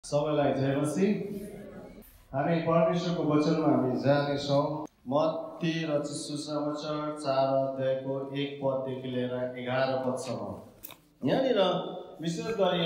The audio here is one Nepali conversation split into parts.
सबैलाई जय मसीह। हामी परमेश्वरको वचनमा हामी जानेछौँ। मत्ती रचित सुसमाचार 4 अध्यायको 1 पददेखि लिएर 11 पदसम्म। यहाँनिर विशेष गरी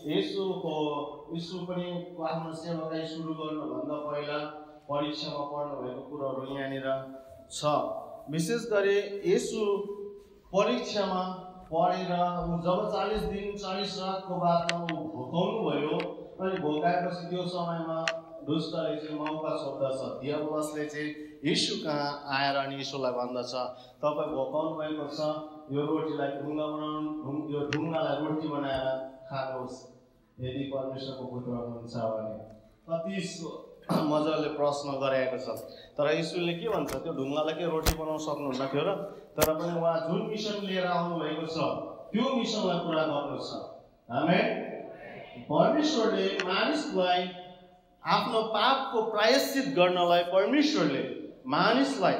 यीशु पनि आफ्नो सेवालाई सुरु गर्नुभन्दा पहिला परीक्षामा पर्नु भएको कुराहरू यहाँनिर छ। विशेष गरी यीशु परीक्षामा परेर जब 40 दिन 40 रातको बादमा भोकाउनु भयो अनि भोकाएपछि त्यो समयमा दुष्टले चाहिँ मौका सोध्दछ। दियाबलसले चाहिँ यीशु कहाँ आएर अनि यीशुलाई भन्दछ, तपाईँ भोकाउनु भएको छ, यो रोटीलाई ढुङ्गा बनाउनु, यो ढुङ्गालाई रोटी बनाएर खानुहोस् यदि परमेश्वरको पुत्र हुनुहुन्छ भने। कति मजाले प्रश्न गरेको छ। तर यीशुले के भन्छ, त्यो ढुङ्गालाई के रोटी बनाउन सक्नुहुन्न थियो र, तर पनि उहाँ जुन मिसन लिएर आउनु भएको छ त्यो मिसनलाई पुरा गर्नु छ। आमेन। परमेश्वरले मानिसलाई आफ्नो पापको प्रायश्चित गर्नलाई परमेश्वरले मानिसलाई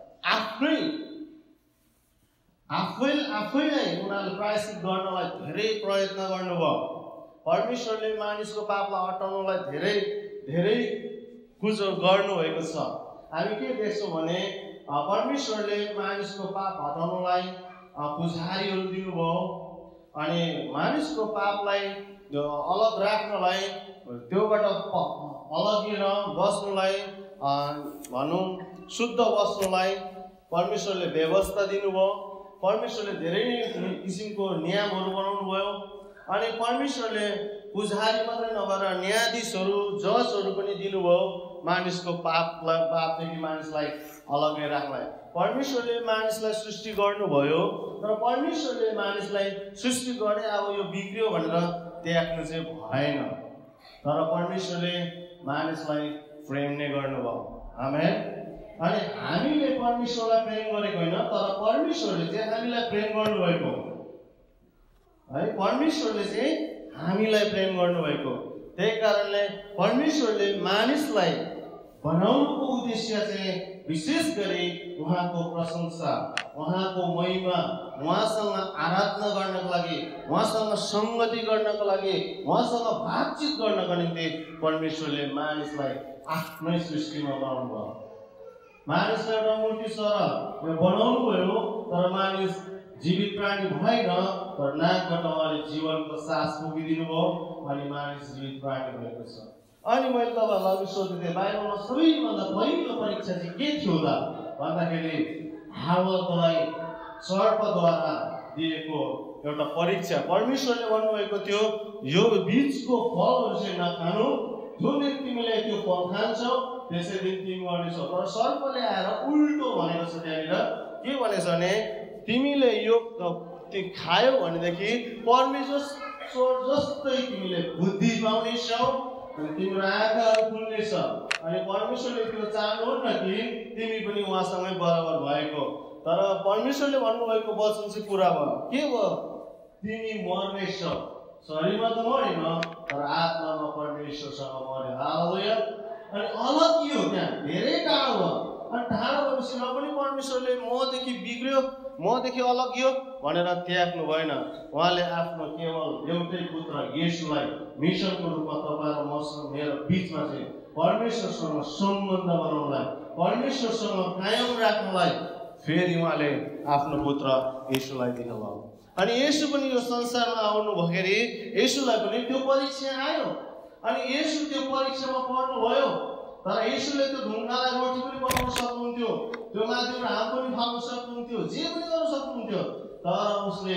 आफैलाई उनीहरूले प्रायश्चित गर्नलाई धेरै प्रयत्न गर्नुभयो। परमेश्वरले मानिसको पापलाई हटाउनलाई धेरै धेरै कुछ गर्नुभएको छ। हामी के देख्छौँ भने परमेश्वरले मानिसको पाप हटाउनलाई पुजारीहरू दिनुभयो अनि मानिसको पापलाई अलग राख्नलाई, त्योबाट अलगिएर बस्नुलाई, भनौँ शुद्ध बस्नुलाई परमेश्वरले व्यवस्था दिनुभयो। परमेश्वरले धेरै नै किसिमको नियमहरू बनाउनु भयो अनि परमेश्वरले पुजारी मात्रै नभएर न्यायाधीशहरू, जजहरू पनि दिनुभयो मानिसको पापदेखि मानिसलाई अलग्गै राख्नलाई। परमेश्वरले मानिसलाई सृष्टि गर्नुभयो, तर परमेश्वरले मानिसलाई सृष्टि गरे अब यो बिग्रियो भनेर त्याग्नु चाहिँ भएन। तर परमेश्वरले मानिसलाई प्रेम नै गर्नुभयो। आमेन। अनि हामीले परमेश्वरलाई प्रेम गरेको होइन, तर परमेश्वरले चाहिँ हामीलाई प्रेम गर्नुभएको है। परमेश्वरले चाहिँ हामीलाई प्रेम गर्नुभएको। त्यही कारणले परमेश्वरले मानिसलाई बनाउनुको उद्देश्य चाहिँ विशेष गरी उहाँको प्रशंसा, उहाँको महिमा, उहाँसँग आराधना गर्नको लागि, उहाँसँग सङ्गति गर्नको लागि, उहाँसँग बातचित गर्नको निम्ति परमेश्वरले मानिसलाई आफ्नै सृष्टिमा बनाउनु भयो। मानिसलाई एउटा मूर्ति सरह बनाउनु भयो, तर मानिस जीवित प्राणी भएन, तर नाकबाट उहाँले जीवनको सास फुकिदिनु भयो अनि मानिस जीवित प्राणी भएको छ। अनि मैले तपाईँहरूलाई सोधेको थिएँ, बाइबलमा सबैभन्दा पहिलो परीक्षा चाहिँ के थियो त भन्दाखेरि हावालाई सर्पद्वारा दिएको एउटा परीक्षा। परमेश्वरले भन्नुभएको थियो, यो बीचको फलहरू चाहिँ नखानु, जुन दिन तिमीले त्यो फल खान्छौ त्यसै दिन तिमी गर्नेछौ। तर सर्पले आएर उल्टो भनेको छ। त्यहाँनिर के भनेछ भने, तिमीले यो खायौ भनेदेखि परमेश्वर जस्तै तिमीले बुद्धि पाउनेछौ अनि तिम्रो आँखाहरू खुल्नेछ। अनि परमेश्वरले त्यो चाहनुहुन्न कि तिमी पनि उहाँसँगै बराबर भएको। तर परमेश्वरले भन्नुभएको वचन चाहिँ पुरा भयो। के भयो? तिमी मर्नेछौ। शरीरमा त मरेन, तर आत्मामा परमेश्वरसँग मर्यो। हालेलुया। अनि अलगियो, त्यहाँ धेरै टाढो भयो। अनि टाढो भएपछि र पनि परमेश्वरले मदेखि बिग्रियो, मदेखि अलगियो भनेर त्याग्नु भएन। उहाँले आफ्नो केवल एउटै पुत्र येशूलाई मिसनको रूपमा तपाईँ र मसँग मेरो बिचमा चाहिँ परमेश्वरसँग सम्बन्ध बनाउनलाई, परमेश्वरसँग कायम राख्नलाई फेरि उहाँले आफ्नो पुत्र येशूलाई दिनुभयो। अनि येशू पनि यो संसारमा आउनु भएखेरि येशूलाई पनि त्यो परीक्षा आयो अनि येशू त्यो परीक्षामा पर्नुभयो। तर येशूले त्यो ढुङ्गालाई रोटी पनि बनाउन सक्नुहुन्थ्यो, त्यो माथिबाट हात पनि फाल्न सक्नुहुन्थ्यो, जे पनि गर्न सक्नुहुन्थ्यो। तर उसले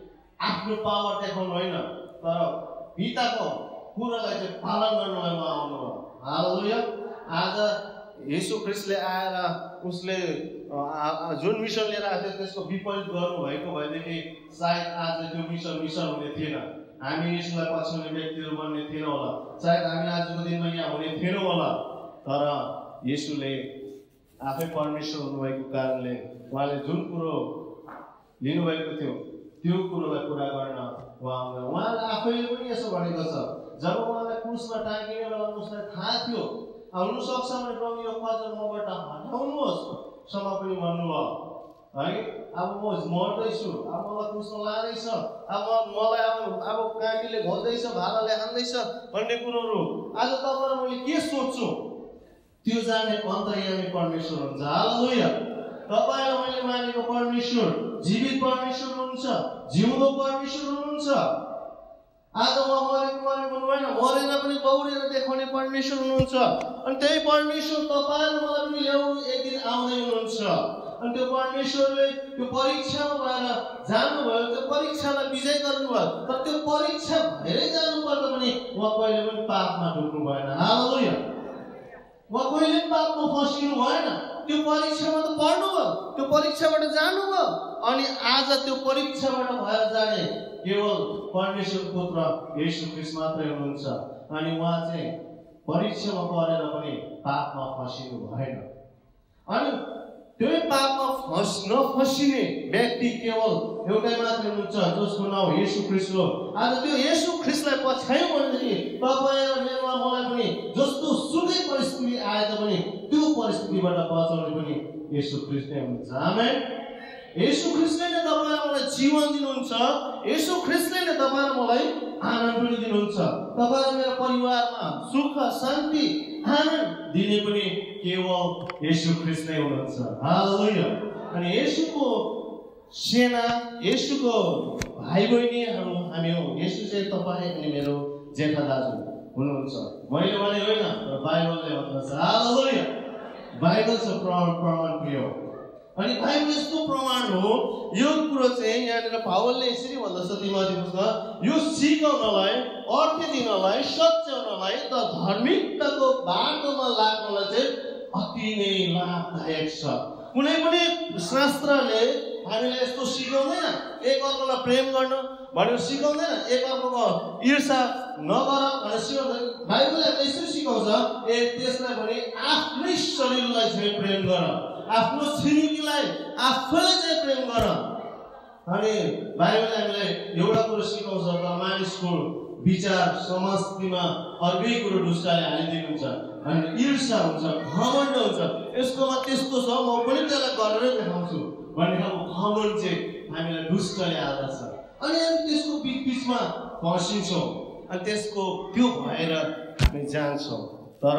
आफ्नो पावर देखाउनु होइन, तर पिताको कुरालाई चाहिँ पालन गर्नलाई उहाँ आउनुभयो। हालेलुया। आज येशू ख्रिस्टले आएर उसले जुन मिसन लिएर आएको थियो त्यसको विपरीत गर्नुभएको भएदेखि सायद आज त्यो मिसन हुने थिएन। हामी येशूलाई पछ्याउने व्यक्तिहरू बन्ने थिएनौँ होला, सायद हामी आजको दिनमा यहाँ हुने थिएनौँ होला। तर येशूले आफै परमेश्वर हुनुभएको कारणले उहाँले जुन कुरो लिनुभएको थियो त्यो कुरोलाई पुरा गर्न उहाँले आफैले पनि यसो भनेको छ। जब उहाँलाई क्रुसमा टाँगिने बेला उसलाई थाहा थियो हुनसक्छ भने प्रभु यो पद मबाट हटाउनुहोस् सम्म पनि भन्नुभयो है। अब म मर्दैछु, अब मलाई क्रुसमा लाँदैछ, अब मलाई अब काँटीले घोज्दैछ, भालाले हान्दैछ भन्ने कुरोहरू आज तपाईँ र मैले के सोध्छु त्यो जान्ने अन्तर्यामी परमेश्वर हुन्छ। हालेलुया। तपाईँ र मैले मानेको परमेश्वर जीवित परमेश्वर हुनुहुन्छ, जिउँदो परमेश्वर हुनुहुन्छ। आज मरेको होइन, मरेर पनि दौडेर देखाउने परमेश्वर हुनुहुन्छ। अनि त्यही परमेश्वर तपाईँ र मलाई पनि ल्याउनु एक दिन आउँदै हुनुहुन्छ। अनि त्यो परमेश्वरले त्यो परीक्षामा गएर जानुभयो, त्यो परीक्षालाई विजय गर्नुभयो। तर त्यो परीक्षा भएरै जानुपर्दा पनि उहाँ कहिले पनि पापमा डुब्नु भएन। हालेलुया। उहाँ कहिले पापमा फसिनु भएन। त्यो परीक्षामा त पढ्नुभयो, त्यो परीक्षाबाट जानुभयो। अनि आज त्यो परीक्षाबाट भएर जाने केवल परमेश्वर पुत्र येशू ख्रीष्ट मात्रै हुनुहुन्छ। अनि उहाँ चाहिँ परीक्षामा परेर पनि पापमा फसिनु भएन। अनि त्यो पापमा नफसिने व्यक्ति केवल एउटै मात्रै हुनुहुन्छ, जसको नाउँ येशू ख्रीष्ट हो। आज त्यो येशू ख्रीष्टलाई पछ्यायौँ भनेदेखि तपाईँ र मेरोमा मलाई पनि जस्तो सुकै परिस्थिति आए तापनि त्यो परिस्थितिबाट बचाउने पनि येशू ख्रीष्ट नै हुनुहुन्छ। आमेन। येशू ख्रीष्टले नै तपाईँ र मलाई जीवन दिनुहुन्छ। येशू ख्रीष्टले नै तपाईँ र मलाई आनन्द पनि दिनुहुन्छ। तपाईँ र मेरो परिवारमा सुख शान्ति आनन्द दिने पनि केवल येशू ख्रीष्ट नै हुनुहुन्छ। हालेलुया। अनि येशूको सेना, येशूको भाइ बहिनीहरू हामी हौ। येशू चाहिँ तपाईँ अनि मेरो जेठा दाजु हुनुहुन्छ। मैले भने होइन, बाइबलले भन्छ। हालेलुया। बाइबल छ प्रमाण प्रिय। अनि बाइबल यस्तो प्रमाण हो। यो कुरो चाहिँ यहाँनिर पावलले यसरी भन्दछ तिमोथीमा, यो सिकाउनलाई, अर्थ दिनलाई, सच्याउनलाई त धार्मिकताको बाटोमा लाग्नलाई चाहिँ अति नै लाभदायक छ। कुनै पनि शास्त्रले हामीलाई यस्तो सिकाउँदैन एक अर्कोलाई प्रेम गर्न भनेर सिकाउँदैन, एक अर्कोको ईर्षा नगर भनेर सिकाउँदैन। बाइबलले यसरी सिकाउँछ, त्यसलाई भने आफ्नै शरीरलाई चाहिँ प्रेम गर, आफ्नो छिमेकीलाई आफैले चाहिँ प्रेम गर। अनि बाइबलले हामीलाई एउटा कुरो सिकाउँछ, तर मानिसको विचार समाजमा अर्कै कुरो ढुस्टाले हालिदिएको हुन्छ। अनि ईर्षा हुन्छ, घमण्ड हुन्छ। यसकोमा त्यस्तो छ, म पनि त्यसलाई गरेरै देखाउँछु भन्ने खालको घमण्ड चाहिँ हामीलाई दुष्टले हाल्दछ। अनि हामी त्यसको बिचमा फसिन्छौँ। अनि त्यसको त्यो भएर हामी जान्छौँ। तर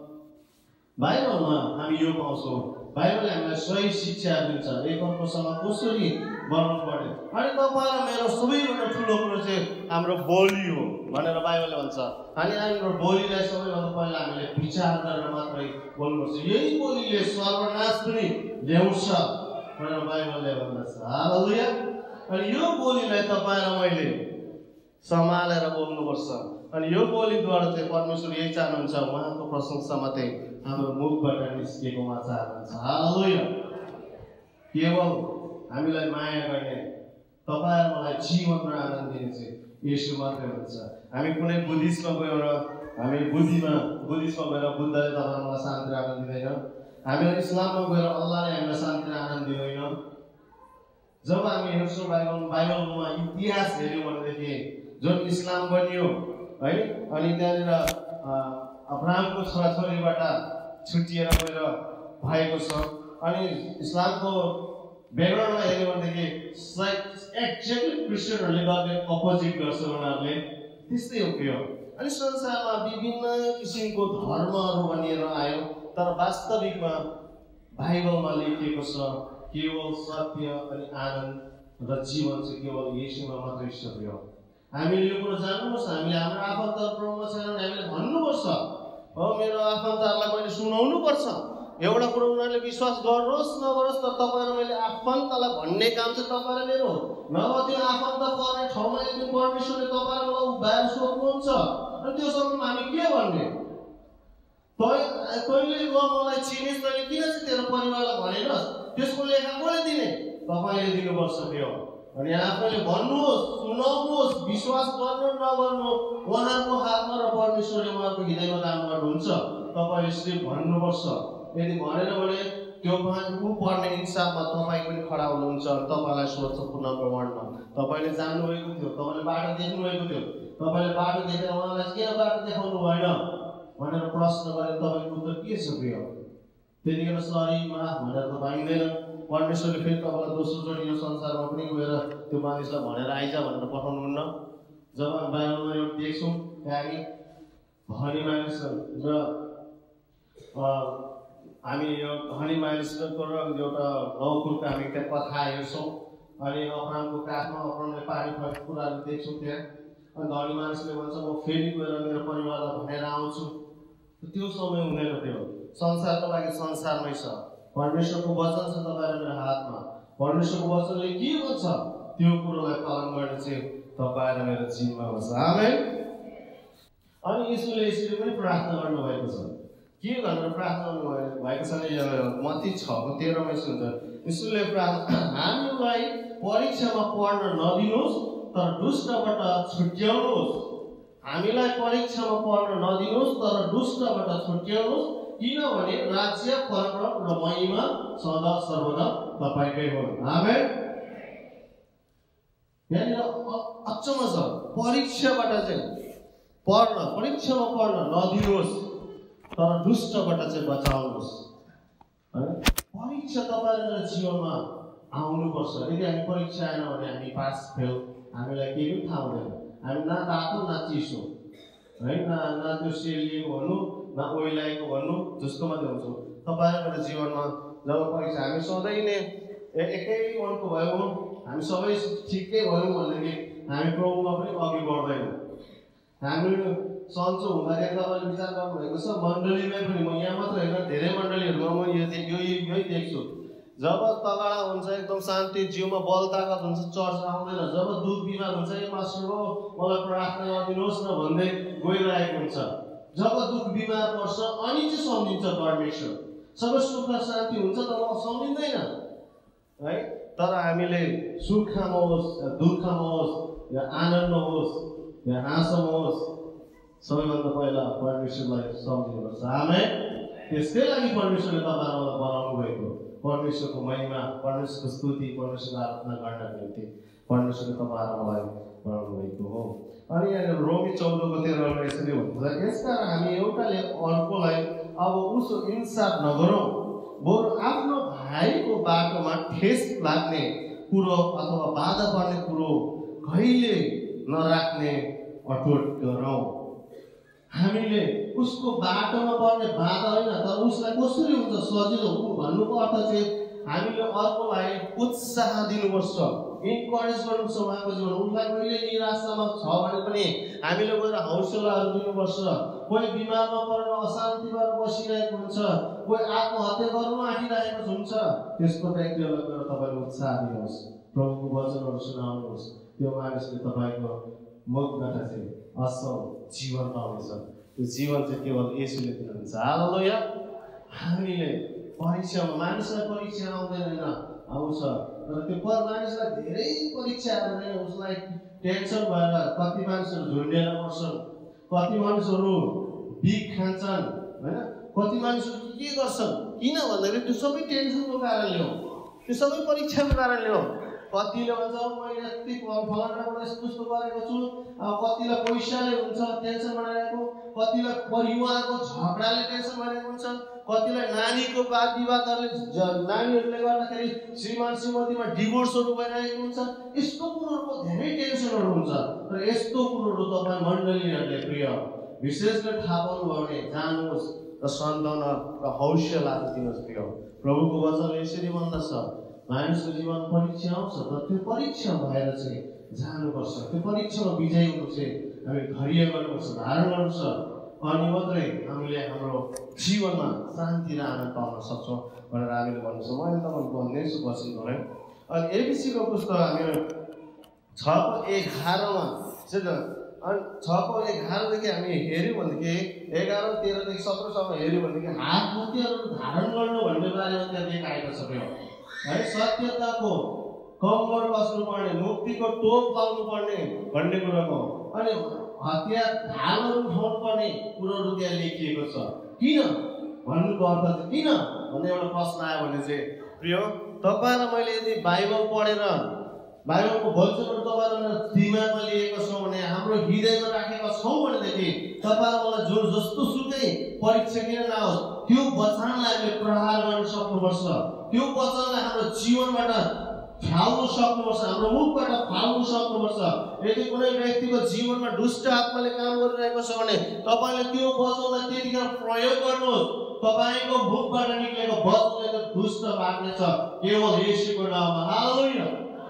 बाइबलमा हामी यो पाउँछौँ, बाइबलले हामीलाई सही शिक्षा दिन्छ एक अर्कोसँग कसरी गर्नु पर्ने। अनि तपाईँ र मेरो सबैभन्दा ठुलो कुरो चाहिँ हाम्रो बोली हो भनेर बाइबलले भन्छ। अनि हाम्रो बोलीलाई सबैभन्दा पहिला हामीले विचार गरेर मात्रै बोल्नुपर्छ। यही बोलीले सर्वनाश पनि ल्याउँछ भनेर बाइबलले भन्दछ। हालेलुया। अनि यो बोलीलाई तपाईँ र मैले सम्हालेर बोल्नुपर्छ। अनि यो बोलीद्वारा चाहिँ परमेश्वर यही चाहनुहुन्छ, उहाँको प्रशंसा मात्रै हाम्रो मुखबाट निस्केको उहाँ चाहनुहुन्छ। हालेलुया। केवल हामीलाई माया गर्ने, तपाईँ र मलाई जीवन र आनन्द दिने चाहिँ येशू मात्रै हुन्छ। हामी कुनै बुद्धिस्टमा गएर हामी बुद्धिस्टमा गएर बुद्धले तपाईँ मलाई शान्ति र आनन्द दिँदैन। हामीलाई इस्लाममा गएर अल्लाहले हामीलाई शान्ति र आनन्द दिँदैन। जब हामी हेर्छौँ बाइबलमा इतिहास हेऱ्यौँ भनेदेखि जुन इस्लाम बनियो है, अनि त्यहाँनिर अब्राहमको छोराछोरीबाट छुट्टिएर गएर भएको छ। अनि इस्लामको ब्याकग्राउन्डमा हेऱ्यो भनेदेखि एक्ज्याक्टली क्रिस्चियनहरूले गर्ने अपोजिट गर्छ उनीहरूले, त्यस्तै हो त्यो। अनि संसारमा विभिन्न किसिमको धर्महरू बनिएर आयो, तर वास्तविकमा बाइबलमा लेखिएको छ केवल सत्य अनि आनन्द र जीवन चाहिँ केवल येशूमा मात्रै सत्य हो। हामीले यो कुरो जान्नुपर्छ। हामीले हाम्रो आफन्तहरूमा छैन भने हामीले भन्नुपर्छ, हो मेरो आफन्तहरूलाई मैले सुनाउनु पर्छ। एउटा कुरो उनीहरूले विश्वास गरोस् नगरोस्, तर तपाईँ र मैले आफन्तलाई भन्ने काम चाहिँ तपाईँ र मेरो हो। नभए त्यो आफन्त पर्ने ठाउँमा एकदिन परमेश्वरले तपाईँ र मलाई उभ्याएर सोध्नुहुन्छ। अनि त्यो समयमा हामी के भन्ने? तैँले मलाई चिनिस्, तैँले किन चाहिँ तेरो परिवारलाई भनेनस्? त्यसको लेखा कसले दिने? तपाईँले दिनुपर्छ त्यो। अनि आफैले भन्नुहोस्, सुनाउनुहोस्, विश्वास गर्नु नगर्नु उहाँको हातमा र परमेश्वरले उहाँको हृदयमा काम गर्नुहुन्छ। तपाईँले सिर्फ भन्नुपर्छ। यदि भनेन भने त्यो पर्ने इन्साफमा तपाईँ पनि खडा हुनुहुन्छ। तपाईँलाई सोध्छ पुनः प्रमाणमा, तपाईँले जान्नुभएको थियो, तपाईँले बाटो देख्नुभएको थियो, तपाईँले बाटो देखेर उहाँलाई किन बाटो देखाउनु भएन भनेर प्रश्न गरेर तपाईँको उत्तर के छ प्रिय? त्यतिखेर सरी माफ भनेर त पाइँदैन। परमेश्वरले फेरि तपाईँलाई दोस्रोचोटि यो संसारमा पनि गएर त्यो मानिसलाई भनेर आइज भनेर पठाउनुहुन्न। जब हामी बाइबलमा एउटा देख्छौँ हामी धनी मानिस र हामी यो धनी मानिसको र एउटा नौकुरको हामी त्यहाँ कथा हेर्छौँ। अनि अब्राहमको काखमा अब्राहमले पानी परेको कुराहरू देख्छौँ त्यहाँ। अनि धनी मानिसले भन्छ म फेरि गएर मेरो परिवारलाई भनेर आउँछु। त्यो समय हुँदैन, त्यो संसारको लागि संसारमै छ। परमेश्वरको वचन छ तपाईँ र मेरो हातमा। परमेश्वरको वचनले के भन्छ त्यो कुरोलाई पालन गर्ने चाहिँ तपाईँ र मेरो जिम्मा छ। आमेन। अनि यीशुले यसरी पनि प्रार्थना गर्नुभएको छ। के भनेर प्रार्थना गर्नुभएको छ भने मत्ती 6:13मा यस्तो हुन्छ, यीशुले हामीलाई परीक्षामा पर्न नदिनुहोस् तर दुष्टबाट छुट्याउनुहोस्। हामीलाई परीक्षामा पर्न नदिनुहोस् तर दुष्टबाट छुट्याउनुहोस्, किनभने राज्य, पराक्रम र महिमा सदा सर्वदा तपाईँकै हुन्। आमेन। यहाँनिर अचम्म छ, परीक्षामा पर्न नदिनुहोस् तर दुष्टबाट चाहिँ बचाउनुहोस्। परीक्षा तपाईँको जीवनमा आउनुपर्छ। यदि हामी परीक्षा आएन भने हामी पास फेल हामीलाई केही पनि थाहा हुँदैन। हामी न तातो न चिसो है, न त्यो सेलिएको भन्नु न ओइलाएको भन्नु जस्तो मात्रै हुन्छौँ। तपाईँहरूको जीवनमा जब परीक्षा हामी सधैँ नै एकै मनको भयौँ, हामी सबै ठिकै भयौँ भनेदेखि हामी प्रभुमा पनि अघि बढ्दैनौँ। हामी सन्चो हुँदाखेरि तपाईँले विचार गर्नुभएको छ मण्डलीमै पनि, म यहाँ मात्र होइन धेरै मण्डलीहरूमा म यही देख्छु। जब तगडा हुन्छ, एकदम शान्ति, जिउमा बल ताकत हुन्छ, चर्च आउँदैन। जब दुख बिमार हुन्छ, ए मास्टर हो मलाई प्रार्थना गरिदिनुहोस् न भन्दै गइरहेको हुन्छ। जब दुख बिमार पर्छ अनि चाहिँ सम्झिन्छ परमेश्वर। सबै सुख र शान्ति हुन्छ तर सम्झिँदैन है। तर हामीले सुखमा होस् या दुःखमा होस् या आनन्दमा होस् या हाँसोमा होस्, सबैभन्दा पहिला परमेश्वरलाई सम्झिनुपर्छ। आमेन। त्यसकै लागि परमेश्वरले तपाईँलाई बनाउनु भएको, परमेश्वरको महिमा, परमेश्वरको स्तुति, परमेश्वरको आराधना गर्नको निम्ति परमेश्वरले तपाईँलाई बनाउनु भएको हो। अनि यहाँ रोमी 14:13 यसरी भन्छ, यसकारण हामी एउटाले अर्कोलाई अब उसो इन्साफ नगरौँ, बरु आफ्नो भाइको बाटोमा ठेस लाग्ने कुरो अथवा बाधा पर्ने कुरो कहिले नराख्ने अटोट गरौँ। हामीले उसको बाटोमा पर्ने बाधा होइन तर उसलाई कसरी हुन्छ सजिलो भन्नुको अर्थ चाहिँ हामीले अर्कोलाई उत्साह दिनुपर्छ, इन्करेज गर्नुपर्छ उहाँको जीवन। उसलाई कहिले निराशामा छ भने पनि हामीले गएर हौसलाहरू दिनुपर्छ। कोही बिमारमा परेर अशान्तिमा बसिरहेको हुन्छ, कोही आत्महत्या गर्नु आँटिरहेको हुन्छ, त्यसको व्यक्तिहरूलाई गएर तपाईँले उत्साह दिनुहोस्, प्रभुको वचनहरू सुनाउनुहोस्। त्यो मानिसले तपाईँको मुखबाट चाहिँ असल जीवन पाउनेछ। त्यो जीवन चाहिँ केवल येशूले दिनुहुन्छ। हालेलुया। हामीले परीक्षामा, मानिसलाई परीक्षा आउँदैन होइन, आउँछ तर त्यो मानिसलाई धेरै परीक्षा आउँदैन। उसलाई टेन्सन भएर कति मानिसहरू झुन्डेर बस्छन्, कति मानिसहरू बिख खान्छन् होइन, कति मानिसहरू के गर्छन्। किन भन्दाखेरि त्यो सबै टेन्सनको कारणले हो, त्यो सबै परीक्षाको कारणले हो। कतिले भन्छ मैले यति फलानाबाट यस्तो गरेको छु, कतिलाई पैसाले हुन्छ टेन्सन बनाइरहेको, कतिलाई परिवारको झगडाले टेन्सन बनाइरहेको हुन्छ, कतिलाई नानीको वाद विवादहरूले नानीहरूले गर्दाखेरि श्रीमान श्रीमतीमा डिभोर्सहरू भइरहेको हुन्छ। यस्तो कुरोहरूको धेरै टेन्सनहरू हुन्छ। तर यस्तो कुरोहरू तपाईँ मण्डलीहरूले प्रिय विशेष गरी थाहा पाउनुभयो भने जानुहोस् र सान्त्वना र हौसलाहरू दिनुहोस्। प्रिय प्रभुको वचनले यसरी भन्दछ, मानिसको जीवन परीक्षा आउँछ तर त्यो परीक्षा भएर चाहिँ जानुपर्छ। त्यो परीक्षामा विजय हुनु चाहिँ हामी धैर्य गर्नुपर्छ, धारण गर्नुपर्छ। अनि मात्रै हामीले हाम्रो जीवनमा शान्ति र आनन्द पाउन सक्छौँ भनेर हामीले भन्नुपर्छ। मैले तपाईँलाई भन्दैछु वचनको है। अनि एबिसीको पुस्तक हामी 6:11मा अनि 6:11देखि हामी हेऱ्यौँ भनेदेखि 11, 13देखि 17सम्म हेऱ्यौँ भनेदेखि हात मुक्तिहरू धारण गर्नु भन्ने बारेमा त्यहाँ देखाएको छ है। सत्यताको कम्मर बस्नुपर्ने, मुक्तिको टोप लाउनुपर्ने भन्ने कुराको, अनि हतियार ढालहरू उठाउनु पर्ने कुरोहरू त्यहाँ लेखिएको छ। किन भन्नुको अर्थ चाहिँ किन भन्ने एउटा प्रश्न आयो भने चाहिँ प्रिय तपाईँ र मैले यदि बाइबल पढेर बाइबलको वचनहरू तपाईँ र मेरो दिमागमा लिएको छौँ भने, हाम्रो हृदयमा राखेका छौँ भनेदेखि तपाईँ र मलाई जस्तो सुकै परीक्षा किन नहोस्, त्यो वचनलाई हामीले प्रहार गर्न सक्नुपर्छ। त्यो वचनलाई हाम्रो जीवनबाट फ्याल्नु सक्नुपर्छ, हाम्रो मुखबाट फाल्नु सक्नुपर्छ। यदि कुनै व्यक्तिको जीवनमा दुष्ट आत्माले काम गरिरहेको छ भने तपाईले त्यो वचनलाई त्यतिखेर प्रयोग गर्नुहोस्। तपाईको मुखबाट निक्लेको वचनले त दुष्ट भाग्नेछ केवल येशूको नाममा। हालेलुया।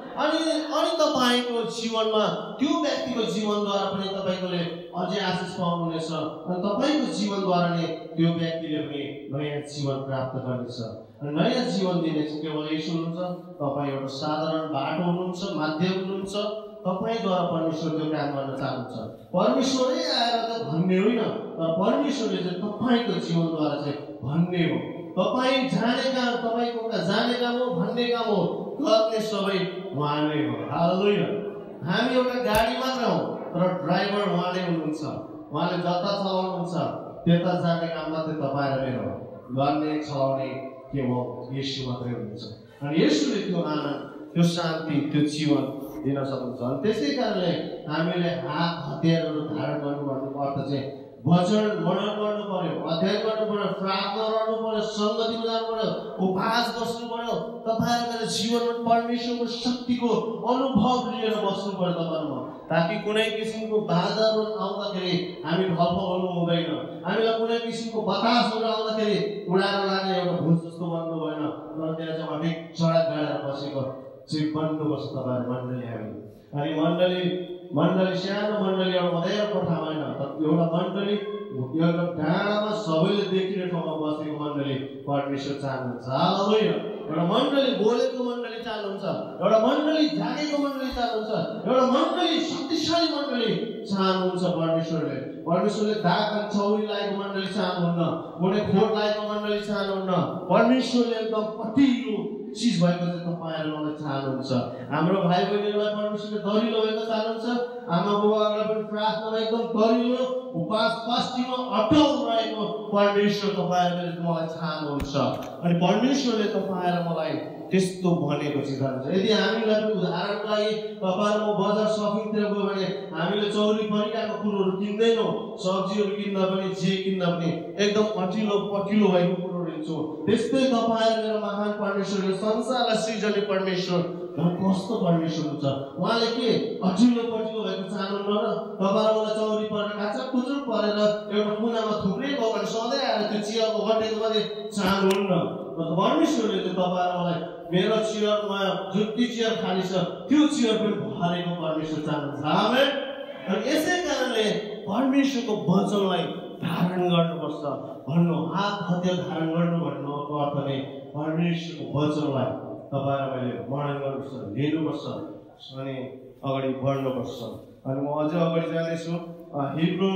अनि तपाईको जीवनमा त्यो व्यक्तिको जीवनद्वारा पनि तपाईले अझै आशिष पाउनुहुनेछ अनि तपाईको जीवनद्वारा नै त्यो व्यक्तिले पनि नयाँ जीवन प्राप्त गर्नेछ। अनि नयाँ जीवन दिने चाहिँ केवल येशू हुनुहुन्छ। तपाई एउटा साधारण बाटो हुनुहुन्छ, माध्यम हुनुहुन्छ। तपाईद्वारा परमेश्वर त्यो काम गर्न चाहनुहुन्छ। परमेश्वरै आएर त भन्ने होइन, तर परमेश्वरले चाहिँ तपाईको जीवनद्वारा चाहिँ भन्ने हो। तपाई जानेका, तपाईको जानेका हो, भन्ने काम हो, गर्ने सबै उहाँ नै हो। हालेलुया। हामी एउटा गाडी मात्र हौ, तर ड्राइभर उहाँ नै हुनुहुन्छ। उहाँले जता चलाउनुहुन्छ त्यता जाने काम मात्रै तपाईँ र मेरो हो। गर्ने चलाउने केवल येशू मात्रै हुनुहुन्छ। अनि येशूले त्यो आनन्द, त्यो शान्ति, त्यो जीवन दिन सक्नुहुन्छ। अनि त्यसै कारणले हामीले हात हतियारहरू धारण गर्नु भन्नुको अर्थ चाहिँ वचन मनन गर्नु पर्यो, अध्ययन गर्नु पर्यो, प्रार्थना गर्नु पर्यो, सङ्गतिमा जानु पर्यो, उपवास बस्नु पर्यो। तपाईँ मेरो जीवनमा परमेश्वरको शक्तिको अनुभव लिएर बस्नु पर्यो तपाईँमा, ताकि कुनै किसिमको बाधाहरू आउँदाखेरि हामी ढल्प गर्नु हुँदैन। हामीलाई कुनै किसिमको बतासहरू आउँदाखेरि उडाएर लाने एउटा भुस जस्तो बन्नु भएन, तर त्यहाँ चाहिँ अलिक चढा गाडेर बसेको चाहिँ बन्नुपर्छ तपाईँहरू मण्डली। हामी अनि मण्डली सानो मण्डली एउटा अँध्यारो कोठा होइन, एउटा मण्डली एउटा डाँडामा सबैले देखिने ठाउँमा बसेको मण्डली परमेश्वर चाहनुहुन्छ। हालेलुया। एउटा मण्डली बोलेको मण्डली चाहनुहुन्छ, एउटा मण्डली जानेको मण्डली चाहनुहुन्छ, एउटा मण्डली शक्तिशाली मण्डली चाहनुहुन्छ परमेश्वरले। परमेश्वरले दाग अनि चौरी लागेको मण्डली चाहनुहुन्न, कुनै खोट लागेको मण्डली चाहनुहुन्न। परमेश्वरले एकदम कतिलो चिज भएको चाहिँ तपाईँहरू मलाई चाहनुहुन्छ। हाम्रो भाइ बहिनीहरूलाई परमेश्वरले दरिलो भएको चाहनुहुन्छ। आमा बुबाहरूलाई पनि प्रार्थनामा एकदम दरिलो उपवास फास्टिङमा अटल रहेको परमेश्वर तपाईँहरूले मलाई चाहनुहुन्छ। अनि परमेश्वरले तपाईँ र मलाई त्यस्तो भनेको चिज हुन्छ। यदि हामीलाई पनि उदाहरणको लागि तपाईँहरू म बजार सपिङतिर गयो भने हामीले चौरी परिकाको कुरोहरू किन्दैनौँ। सब्जीहरू किन्दा पनि जे किन्दा पनि एकदम अटिलो पटिलो भएको कुरोहरू लिन्छौँ। त्यस्तै तपाईँहरू मेरो महान परमेश्वरले संसारलाई सृजने परमेश्वर कस्तो परमेश्वर हुन्छ। उहाँले के अटिलो पटिलो भएको चाहनुहुन्न र तपाईँहरूलाई चौरी परेर काचा कुचुर परेर एउटा कुनामा थुप्रै भयो भने सधैँ आएर त्यो चियरको गटेको मात्रै चाहनुहुन्न। परमेश्वरले चाहिँ तपाईँहरूलाई मेरो चियरमा जुन चियर खाली छ त्यो चियर पनि भरेको परमेश्वर चाहनुहुन्छ। आमेन। अनि यसै कारणले परमेश्वरको वचनलाई धारण गर्नुपर्छ भन्नु, हात हतियार धारण गर्नु भन्नुको अर्थ नै परमेश्वरको वचनलाई तपाईँ र मैले वर्णन गर्नुपर्छ, लिनुपर्छ अनि अगाडि बढ्नुपर्छ। अनि म अझै अगाडि जानेछु हिब्रू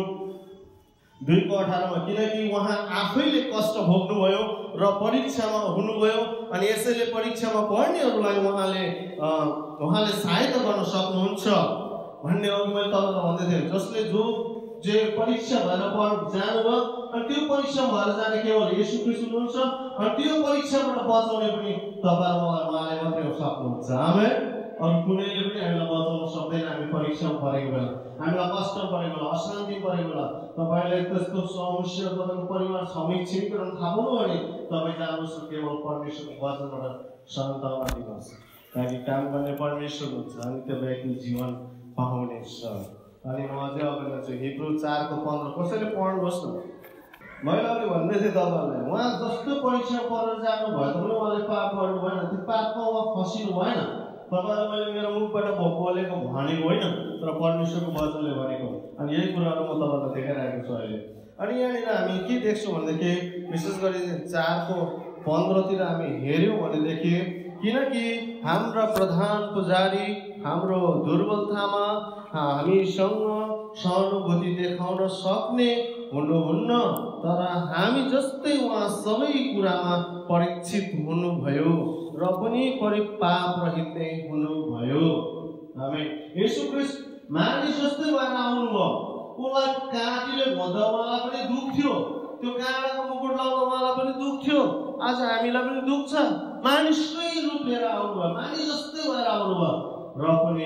2:18 किनकि उहाँ आफैले कष्ट भोग्नुभयो र परीक्षामा हुनुभयो अनि यसैले परीक्षामा पढ्नेहरूलाई उहाँले सहायता गर्न सक्नुहुन्छ भन्ने अघि मैले तपाईँलाई भन्दै थिएँ। जसले जे परीक्षा भएर जानुभयो अनि त्यो परीक्षा भएर जाने केवल येशू ख्रीष्ट हुनुहुन्छ। अनि त्यो परीक्षाबाट बचाउने पनि तपाईँ उहाँले मात्रै सक्नुहुन्छ। आमेन। अरू कुनैले पनि हामीलाई बचाउन सक्दैन। हामी परीक्षामा परेको बेला, हामीलाई कष्ट परेको बेला, अशान्ति परेको बेला, तपाईँले त्यस्तो समस्या तपाईँको परिवार छिमेकीहरू थाहा पाउनु भने तपाईँ जानुहोस् केवल परमेश्वरको वचनबाट सन्तान दिनुहोस्, ताकि काम गर्ने परमेश्वर हुन्छ अनि त्यो व्यक्ति जीवन पाउनेछ। अनि म अझै अगाडि जान्छु हिब्रू 4:15 कसैले पढ्नुहोस् न। मैले अघि भन्दै थिएँ तपाईँहरूलाई, उहाँ जस्तो परीक्षा परेर जानु भयो त पनि उहाँले पाप गर्नु भएन, त्यो पापमा उहाँ फसिनु भएन। तपाईँलाई मैले मेरो मुखबाट बोलेको भनेको होइन, तर परमेश्वरको वचनले भनेको। अनि यही कुराहरू म तपाईँलाई देखाइरहेको छु अहिले। अनि यहाँनिर हामी के देख्छौँ भनेदेखि विशेष गरी 4:15 हामी हेऱ्यौँ भनेदेखि किनकि हाम्रा प्रधान पुजारी हाम्रो दुर्बलतामा हामीसँग सहानुभूति देखाउन सक्ने हुनुहुन्न, तर हामी जस्तै उहाँ सबै कुरामा परीक्षित हुनुभयो र पनि पाप रहित नै हुनुभयो। आमेन। येशू ख्रीष्ट मानिस जस्तै भएर आउनुभयो। उसलाई काँटीले भन्दा उहाँलाई पनि दुख थियो, त्यो काँडाको मुकुट लाउँदा उहाँलाई पनि दुख थियो, आज हामीलाई पनि दुख छ। मानिसकै रूप लिएर आउनुभयो, मानिस जस्तै भएर आउनुभयो र पनि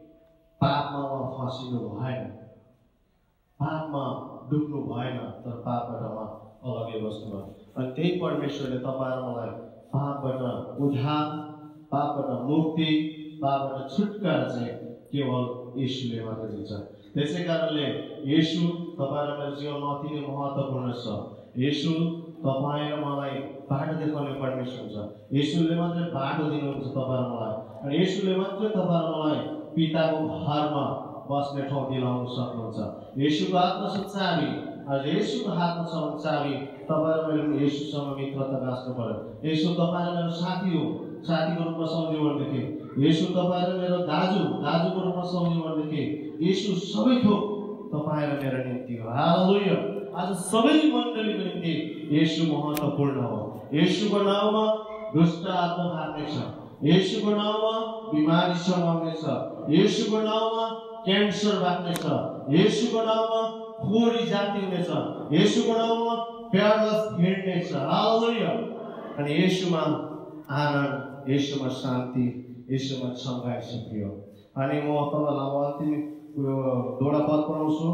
पापमा उहाँ फसिनु भएन, पापमा डुब्नु भएन, तर पापबाट अलग्गै बस्नुभयो। अनि त्यही परमेश्वरले तपाईँ र मलाई पापबाट उद्धार, पापबाट मुक्ति, पापबाट छुटकारा चाहिँ केवल येशूले मात्र दिन्छ। त्यसै कारणले येशू तपाईँ र मेरो जीवनमा अति नै महत्त्वपूर्ण छ। येशू तपाईँ र मलाई बाटो देखाउने परमेश्वर हुन्छ। येशूले मात्रै बाटो दिनुहुन्छ तपाईँ र मलाई, अनि येशूले मात्रै तपाईँ र मलाई पिताको घरमा बस्ने ठाउँ दिलाउन सक्नुहुन्छ। येशूको हातमा छ चाबी, र येशूको हातमा छ भने चाबी तपाईँ र मैले येशूसँग मित्रता गाँच्नु पर्यो। येशू तपाईँ र मेरो साथी हो, साथीको रूपमा सम्झ्यो भनेदेखि। येशू तपाईँ र मेरो दाजुको रूपमा सम्झ्यो भनेदेखि येशू सबै थोक तपाईँ र मेरो निम्ति हो। हालेलुया। आज सबै मण्डलीको निम्ति येशू महत्त्वपूर्ण हो। येशूको नाउँमा दुष्ट आत्मा भाग्नेछ, येशूको नाउँमा बिमारी समाउनेछ, येशूको नाउँमा क्यान्सर भाग्नेछ, येशूको नाउँमा खोरी जाति हुनेछ, येशूको नाउँमा प्यारलस हिँड्नेछ। हालेलुया। अनि येशूमा आनन्द, येशूमा शान्ति, येशूमा सङ्घाइ सिद्धियो। अनि म तपाईँलाई अन्तिम दुईवटा पद पढाउँछु।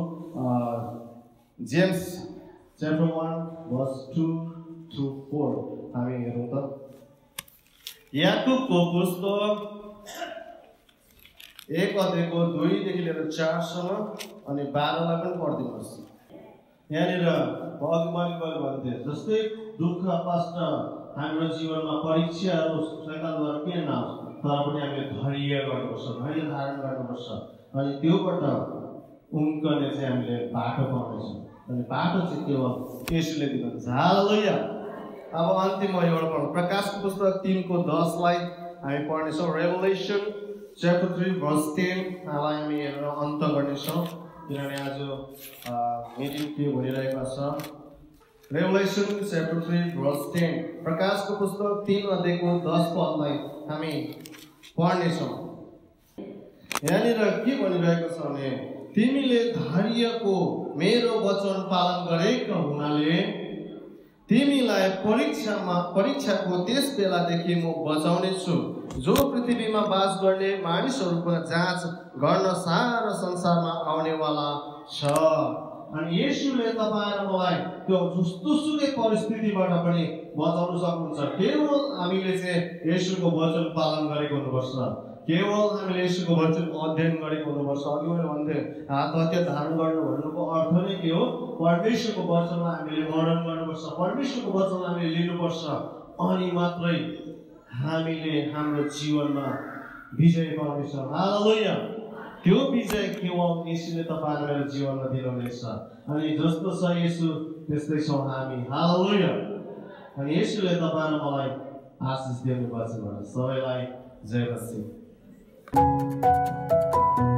जेम्स च्याप्टर 1:2-4 हामी हेरौँ त। याकुबको पुस्तक 1:2-4 अनि 12लाई पनि पढिदिनुहोस्। यहाँनिर मैले भन्थे जस्तै दुःख कष्ट हाम्रो जीवनमा परीक्षाहरू शैतानद्वारा किन नआउँछ, तर पनि हामीले धैर्य गर्नुपर्छ, धैर्य धारण गर्नुपर्छ। अनि त्योबाट उम्कने चाहिँ हामीले बाटो पाउनेछौँ। अनि बाटो चाहिँ केवल येशूले दिनुहुन्छ। हालेलुया। अब अन्तिम एउटा पढौँ। प्रकाशको पुस्तक 3:10लाई हामी पढ्नेछौँ। रेभलेसन च्याप्टर 3:10 लाई हामी हेरेर अन्त गर्नेछौँ, किनभने आज मिटिङ के भइरहेको छ। रेभलेसन च्याप्टर 3:10 प्रकाशको पुस्तक 3:10 हामी पढ्नेछौँ। यहाँनिर के भनिरहेको छ भने, तिमीले धैर्यको मेरो वचन पालन गरेका हुनाले तिमीलाई परीक्षाको त्यस बेलादेखि म बचाउने छु, जो पृथ्वीमा बास गर्ने मानिसहरूको जाँच गर्न सारा संसारमा आउनेवाला छ। अनि येशूले तपाईँ र मलाई त्यो जस्तोसुकै परिस्थितिबाट पनि बचाउन सक्नुहुन्छ। केवल हामीले चाहिँ येशूको वचन पालन गरेको हुनुपर्छ, केवल हामीले येशूको वचन अध्ययन गरेको हुनुपर्छ। अघि मैले भन्थे आत्महत्या धारण गर्नु भन्नुको अर्थ नै के हो? परमेश्वरको वचनलाई हामीले मनन गर्नुपर्छ, परमेश्वरको वचनलाई हामीले लिनुपर्छ, अनि मात्रै हामीले हाम्रो जीवनमा विजय पाउनेछौँ। हालेलुया। त्यो विजय केवल येशूले तपाईँ र मेरो जीवनमा दिनुहुनेछ। अनि जस्तो छ येशू त्यस्तै छौँ हामी। हालेलुया। अनि येशूले तपाईँ र मलाई आशिष दिनुपर्छ। सबैलाई जय मसीह।